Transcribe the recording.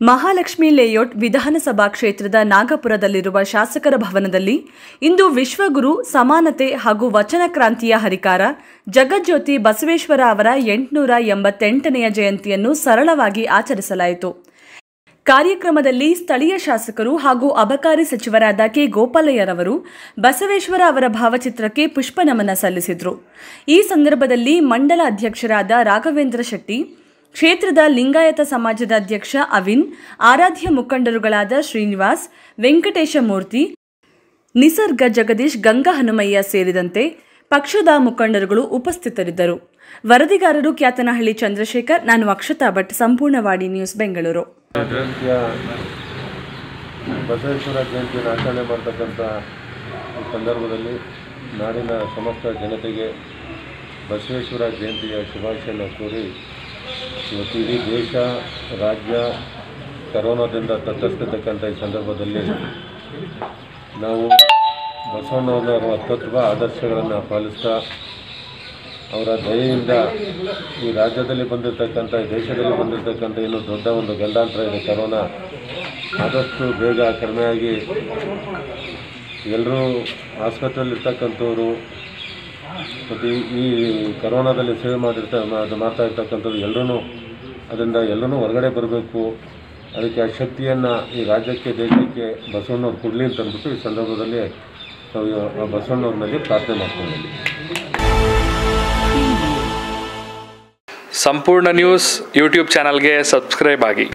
Mahalakshmi layout ವಿಧಾನಸಭಾ ಕ್ಷೇತ್ರದ ನಾಗಪುರದಲ್ಲಿರುವ ಶಾಸಕರ ಭವನದಲ್ಲಿ ಇಂದು ವಿಶ್ವಗುರು ಸಮಾನತೆ ಹಾಗೂ ವಚನ ಕ್ರಾಂತಿಯ ಹರಿಕಾರ ಜಗಜ್ಯೋತಿ ಬಸವೇಶ್ವರ ಅವರ 888ನೆಯ ಜಯಂತಿಯನ್ನು ಸರಳವಾಗಿ ಆಚರಿಸಲಾಯಿತು. ಕಾರ್ಯಕ್ರಮದಲ್ಲಿ ಸ್ಥಳೀಯ ಶಾಸಕರು ಹಾಗೂ ಅಬಕಾರಿ ಸಚಿವರಾದ ಕೆ. ಗೋಪಾಲಯ್ಯರವರು ಬಸವೇಶ್ವರ ಅವರ ಭಾವಚಿತ್ರಕ್ಕೆ ಪುಷ್ಪನಮನ ಸಲ್ಲಿಸಿದರು. ಈ ಸಂದರ್ಭದಲ್ಲಿ ಮಂಡಲ ಅಧ್ಯಕ್ಷರಾದ ರಾಘವೇಂದ್ರ ಶೆಟ್ಟಿ, ಕ್ಷೇತ್ರದ ಲಿಂಗಾಯತ ಸಮಾಜದ ಅಧ್ಯಕ್ಷ ಅವಿನ್, ಆರಾಧ್ಯ ಮುಖಂಡರುಗಳಾದ ಶ್ರೀನಿವಾಸ್, ವೆಂಕಟೇಶ ಮೂರ್ತಿ, ನಿಸರ್ಗ ಜಗದೀಶ್, ಗಂಗಾ ಹನುಮಯ್ಯ ಸೇರಿದಂತೆ ಪಕ್ಷದ ಮುಖಂಡರುಗಳು ಉಪಸ್ಥಿತರಿದ್ದರು. ವರದಿಗಾರರು ಕ್ಯಾತನಹಳ್ಳಿ ಚಂದ್ರಶೇಖರ್, ನಾನು ಅಕ್ಷತಾ ಭಟ್, ಸಂಪೂರ್ಣವಾಣಿ ನ್ಯೂಸ್, ಬೆಂಗಳೂರು. ಬಸವೇಶ್ವರ ಜಯಂತಿಯನ್ನು ಆಚರಣೆ ಮಾಡತಕ್ಕಂಥ ಈ ಸಂದರ್ಭದಲ್ಲಿ ನಾಡಿನ ಸಮಸ್ತ ಜನತೆಗೆ ಬಸವೇಶ್ವರ ಜಯಂತಿಯ ಶುಭಾಶಯವನ್ನು ಕೋರಿ ಇವತ್ತು ಇಡೀ ದೇಶ ರಾಜ್ಯ ಕರೋನಾದಿಂದ ತತ್ತರಿಸ್ತಿರ್ತಕ್ಕಂಥ ಈ ಸಂದರ್ಭದಲ್ಲಿ ನಾವು ಬಸವಣ್ಣನವರ ತತ್ವ ಆದರ್ಶಗಳನ್ನು ಪಾಲಿಸ್ತಾ ಅವರ ದಯೆಯಿಂದ ಈ ರಾಜ್ಯದಲ್ಲಿ ಬಂದಿರತಕ್ಕಂಥ ಈ ದೇಶದಲ್ಲಿ ಬಂದಿರತಕ್ಕಂಥ ಇನ್ನೂ ದೊಡ್ಡ ಒಂದು ಗಂಡಾಂತರ ಇದೆ ಕರೋನಾ, ಆದಷ್ಟು ಬೇಗ ಕಡಿಮೆಯಾಗಿ ಎಲ್ಲರೂ ಆಸ್ಪತ್ರೆಯಲ್ಲಿರ್ತಕ್ಕಂಥವ್ರು ಮತ್ತು ಈ ಕರೋನಾದಲ್ಲಿ ಸೇವೆ ಮಾಡ್ತಾ ಇರ್ತಕ್ಕಂಥದ್ದು ಎಲ್ಲರೂ ಅದರಿಂದ ಎಲ್ಲರೂ ಹೊರಗಡೆ ಬರಬೇಕು. ಅದಕ್ಕೆ ಆ ಶಕ್ತಿಯನ್ನು ಈ ರಾಜ್ಯಕ್ಕೆ ದೇಶಕ್ಕೆ ಬಸವಣ್ಣವ್ರು ಕೊಡಲಿ ಅಂತ ಅಂದ್ಬಿಟ್ಟು ಈ ಸಂದರ್ಭದಲ್ಲಿ ನಾವು ಬಸವಣ್ಣವ್ರನಲ್ಲಿ ಪ್ರಾರ್ಥನೆ ಮಾಡ್ಕೊಂಡಿದ್ದೀವಿ. ಸಂಪೂರ್ಣ ನ್ಯೂಸ್ ಯೂಟ್ಯೂಬ್ ಚಾನಲ್ಗೆ ಸಬ್ಸ್ಕ್ರೈಬ್ ಆಗಿ.